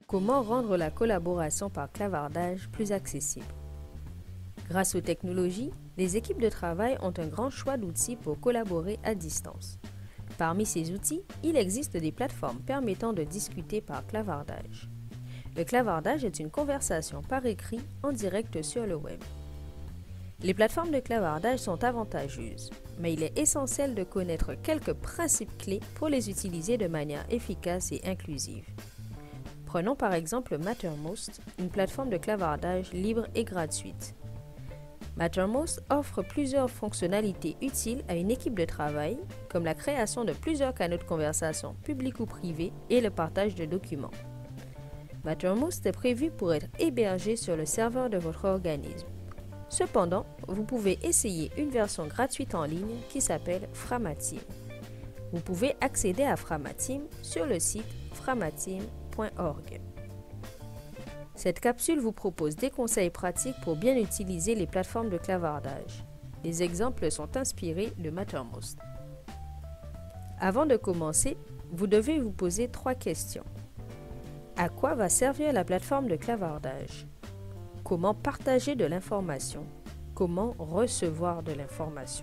Comment rendre la collaboration par clavardage plus accessible? Grâce aux technologies, les équipes de travail ont un grand choix d'outils pour collaborer à distance. Parmi ces outils, il existe des plateformes permettant de discuter par clavardage. Le clavardage est une conversation par écrit en direct sur le web. Les plateformes de clavardage sont avantageuses, mais il est essentiel de connaître quelques principes clés pour les utiliser de manière efficace et inclusive. Prenons par exemple Mattermost, une plateforme de clavardage libre et gratuite. Mattermost offre plusieurs fonctionnalités utiles à une équipe de travail, comme la création de plusieurs canaux de conversation publics ou privés et le partage de documents. Mattermost est prévu pour être hébergé sur le serveur de votre organisme. Cependant, vous pouvez essayer une version gratuite en ligne qui s'appelle Framatime. Vous pouvez accéder à Framatime sur le site framatime.org. Cette capsule vous propose des conseils pratiques pour bien utiliser les plateformes de clavardage. Les exemples sont inspirés de Mattermost. Avant de commencer, vous devez vous poser 3 questions. À quoi va servir la plateforme de clavardage? Comment partager de l'information? Comment recevoir de l'information?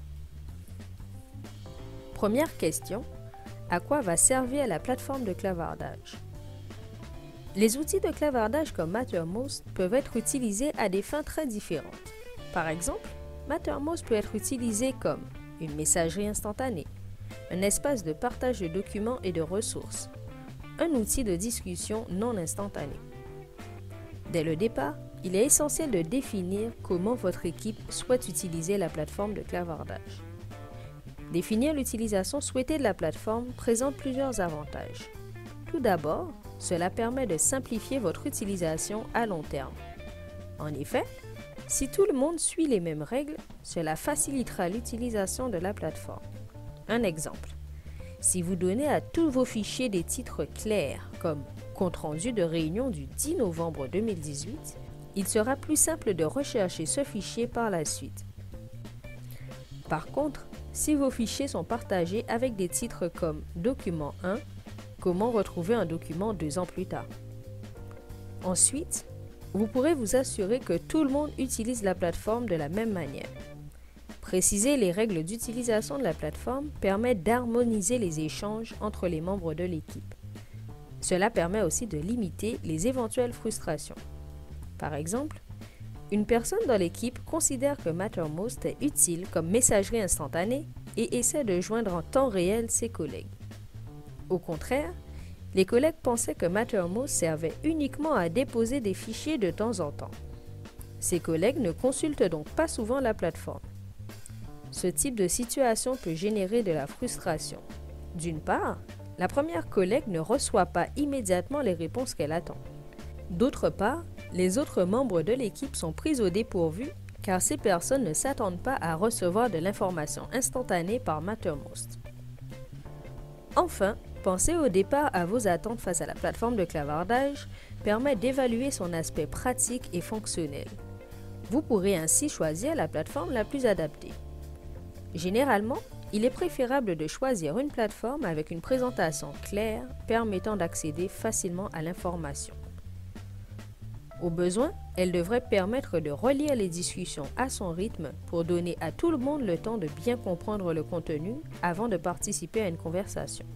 Première question. À quoi va servir la plateforme de clavardage? Les outils de clavardage comme Mattermost peuvent être utilisés à des fins très différentes. Par exemple, Mattermost peut être utilisé comme une messagerie instantanée, un espace de partage de documents et de ressources, un outil de discussion non instantané. Dès le départ, il est essentiel de définir comment votre équipe souhaite utiliser la plateforme de clavardage. Définir l'utilisation souhaitée de la plateforme présente plusieurs avantages. Tout d'abord, cela permet de simplifier votre utilisation à long terme. En effet, si tout le monde suit les mêmes règles, cela facilitera l'utilisation de la plateforme. Un exemple. Si vous donnez à tous vos fichiers des titres clairs, comme « Compte-rendu de réunion du 10 novembre 2018 », il sera plus simple de rechercher ce fichier par la suite. Par contre, si vos fichiers sont partagés avec des titres comme « Document 1 », comment retrouver un document 2 ans plus tard? Ensuite, vous pourrez vous assurer que tout le monde utilise la plateforme de la même manière. Préciser les règles d'utilisation de la plateforme permet d'harmoniser les échanges entre les membres de l'équipe. Cela permet aussi de limiter les éventuelles frustrations. Par exemple, une personne dans l'équipe considère que Mattermost est utile comme messagerie instantanée et essaie de joindre en temps réel ses collègues. Au contraire, les collègues pensaient que Mattermost servait uniquement à déposer des fichiers de temps en temps. Ces collègues ne consultent donc pas souvent la plateforme. Ce type de situation peut générer de la frustration. D'une part, la première collègue ne reçoit pas immédiatement les réponses qu'elle attend. D'autre part, les autres membres de l'équipe sont pris au dépourvu car ces personnes ne s'attendent pas à recevoir de l'information instantanée par Mattermost. Enfin, penser au départ à vos attentes face à la plateforme de clavardage permet d'évaluer son aspect pratique et fonctionnel. Vous pourrez ainsi choisir la plateforme la plus adaptée. Généralement, il est préférable de choisir une plateforme avec une présentation claire permettant d'accéder facilement à l'information. Au besoin, elle devrait permettre de relire les discussions à son rythme pour donner à tout le monde le temps de bien comprendre le contenu avant de participer à une conversation.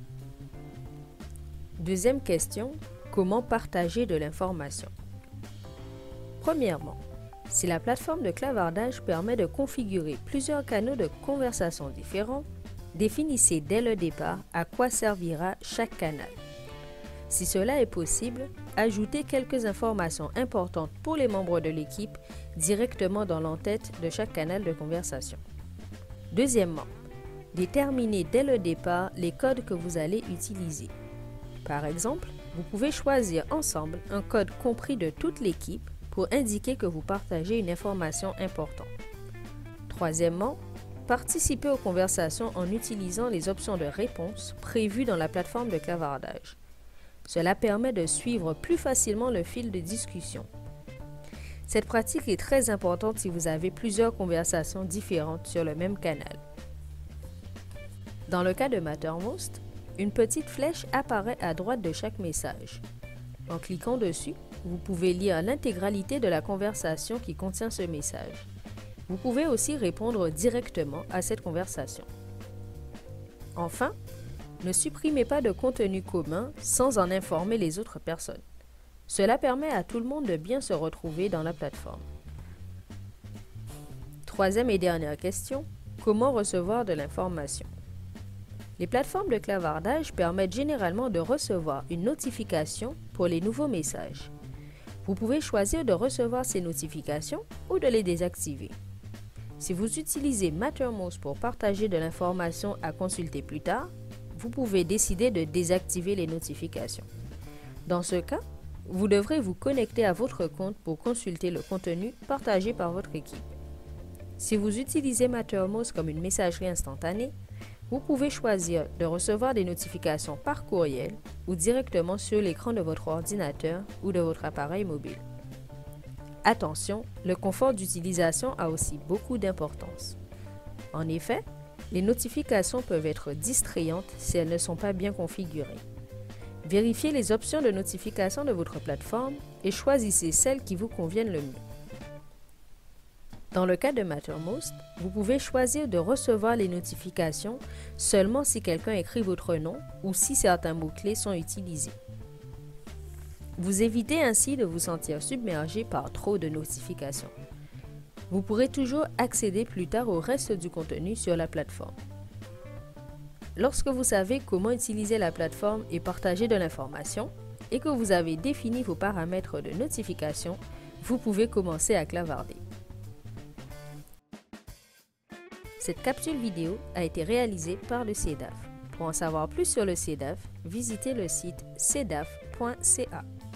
Deuxième question, comment partager de l'information? Premièrement, si la plateforme de clavardage permet de configurer plusieurs canaux de conversation différents, définissez dès le départ à quoi servira chaque canal. Si cela est possible, ajoutez quelques informations importantes pour les membres de l'équipe directement dans l'entête de chaque canal de conversation. Deuxièmement, déterminez dès le départ les codes que vous allez utiliser. Par exemple, vous pouvez choisir ensemble un code compris de toute l'équipe pour indiquer que vous partagez une information importante. Troisièmement, participez aux conversations en utilisant les options de réponse prévues dans la plateforme de clavardage. Cela permet de suivre plus facilement le fil de discussion. Cette pratique est très importante si vous avez plusieurs conversations différentes sur le même canal. Dans le cas de Mattermost, une petite flèche apparaît à droite de chaque message. En cliquant dessus, vous pouvez lire l'intégralité de la conversation qui contient ce message. Vous pouvez aussi répondre directement à cette conversation. Enfin, ne supprimez pas de contenu commun sans en informer les autres personnes. Cela permet à tout le monde de bien se retrouver dans la plateforme. Troisième et dernière question, comment recevoir de l'information? Les plateformes de clavardage permettent généralement de recevoir une notification pour les nouveaux messages. Vous pouvez choisir de recevoir ces notifications ou de les désactiver. Si vous utilisez Mattermost pour partager de l'information à consulter plus tard, vous pouvez décider de désactiver les notifications. Dans ce cas, vous devrez vous connecter à votre compte pour consulter le contenu partagé par votre équipe. Si vous utilisez Mattermost comme une messagerie instantanée, vous pouvez choisir de recevoir des notifications par courriel ou directement sur l'écran de votre ordinateur ou de votre appareil mobile. Attention, le confort d'utilisation a aussi beaucoup d'importance. En effet, les notifications peuvent être distrayantes si elles ne sont pas bien configurées. Vérifiez les options de notification de votre plateforme et choisissez celles qui vous conviennent le mieux. Dans le cas de Mattermost, vous pouvez choisir de recevoir les notifications seulement si quelqu'un écrit votre nom ou si certains mots-clés sont utilisés. Vous évitez ainsi de vous sentir submergé par trop de notifications. Vous pourrez toujours accéder plus tard au reste du contenu sur la plateforme. Lorsque vous savez comment utiliser la plateforme et partager de l'information, et que vous avez défini vos paramètres de notification, vous pouvez commencer à clavarder. Cette capsule vidéo a été réalisée par le CEDAF. Pour en savoir plus sur le CEDAF, visitez le site cedaf.ca.